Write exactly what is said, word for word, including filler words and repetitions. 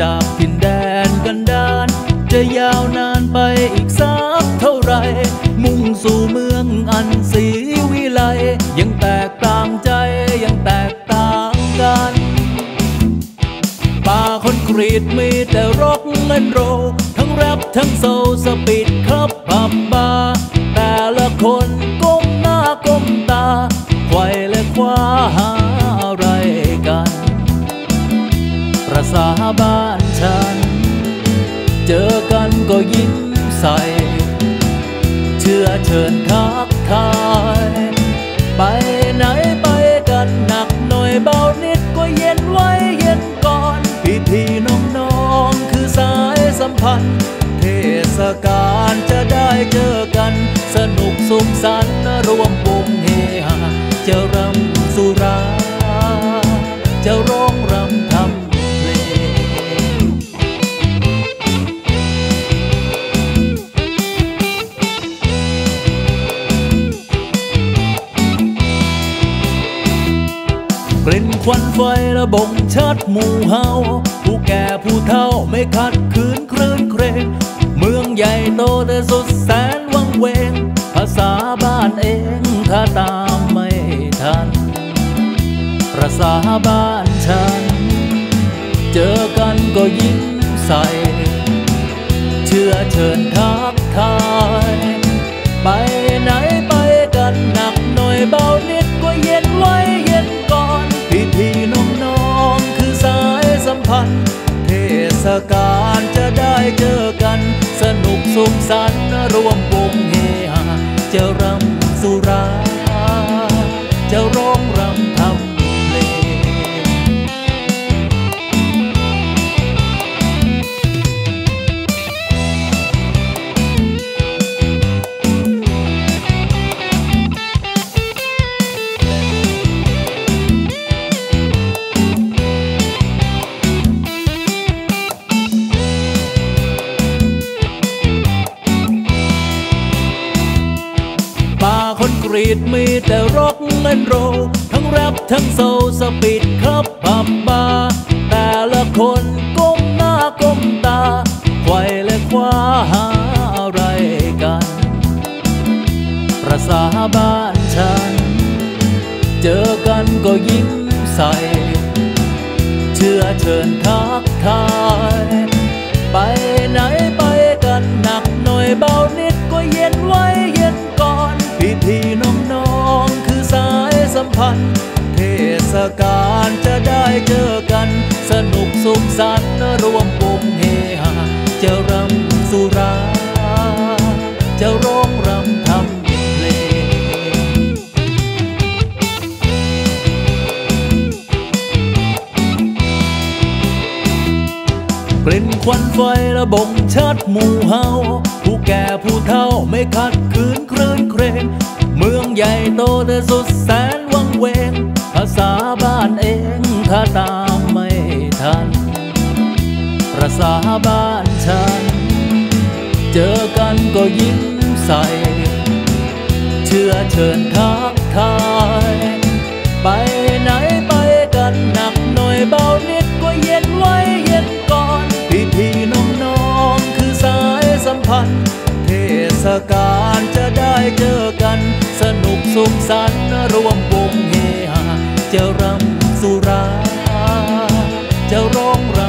จากถิ่นแดนกันดารจะยาวนานไปอีกสักเท่าไรมุ่งสู่เมืองอันศรีวิไลยังแตกต่างใจยังแตกต่างกันป่าคอนกรีตมีแต่ร็อกแอนด์โรลทั้งแรปทั้งโซลสปีดครับผับบาร์แต่ละคนก้มหน้าก้มตาไขว่และคว้าหาอะไรกันประสาบ้านฉันเจอกันก็ยิ้มใส่เชื่อเชิญทักทายไปไหนไปกันหนักหน่อยเบานิดก็เย็นไว้เย็นก่อนพี่พี่น้องน้องคือสายสัมพันธ์เทศกาลจะได้เจอกันสนุกสุขสันต์รวมวงเฮฮาจะรำสุราจะร้องรำทำกลิ่นควันไฟระบงชัดหมู่เฮาผู้แก่ผู้เฒ่าไม่ขัดขืนคลื่นเครงเมืองใหญ่โตแต่สุดแสนวังเวงภาษาบ้านเองถ้าตามไม่ทันประสาบ้านฉันเจอกันก็ยิ้มใส่เชื่อเชิญทักทายไปไหนไปกันหนักหน่อยเบานิดก็เย็นไว้เย็นก่อนพี่พี่น้องน้องคือสายสัมพันธ์เทศกาลจะได้เจอกันสนุกสุขสันต์รวมวงเฮฮาจะรำสุราจะร้องรำทำเพลงป่าคอนกรีตมีแต่ร็อกแอนด์โรลทั้งแรปทั้งโซลสปีดครับผับบาร์แต่ละคนก้มหน้าก้มตาไขว่และคว้าหาอะไรกันประสาบ้านฉันเจอกันก็ยิ้มใส่เชื่อเชิญทักทายไปไหนไปกันหนักหน่อยเบานิดก็เย็นไว้เย็นก่อนพี่พี่น้องน้องคือสายสัมพันธ์เทศกาลจะได้เจอกันสนุกสุขสันต์รวมวงเฮฮาจะรำสุราจะร้องรำทำเพลงกลิ่นควันไฟระบงชัดหมู่เฮาผู้แก่ผู้เฒ่าไม่ขัดขืนคลื่นเครงเมืองใหญ่โตแต่สุดแสนวังเวงภาษาบ้านเองถ้าตามไม่ทันประสาบ้านฉันเจอกันก็ยิ้มใส่เชื่อเชิญทักทายไปไหนไปกันหนักหน่อยเบานิดก็เย็นไว้เย็นก่อนพี่พี่น้องน้องคือสายสัมพันธ์เทศกาลจะได้เจอกันสนุกสุขสันต์รวมวงเฮฮาจะรำสุราจะร้องร